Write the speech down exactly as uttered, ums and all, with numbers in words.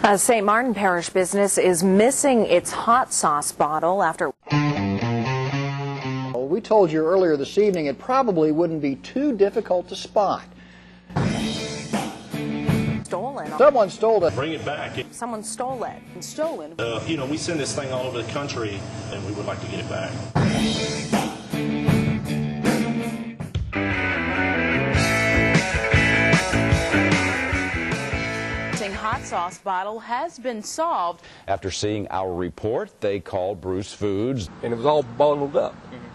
A Saint Martin Parish business is missing its hot sauce bottle after... Well, we told you earlier this evening it probably wouldn't be too difficult to spot. Stolen. Someone stole it. Bring it back. Someone stole it. Stolen. Uh, you know, we send this thing all over the country, and we would like to get it back. Hot sauce bottle has been solved. After seeing our report, they called Bruce Foods. And it was all bottled up. Mm-hmm.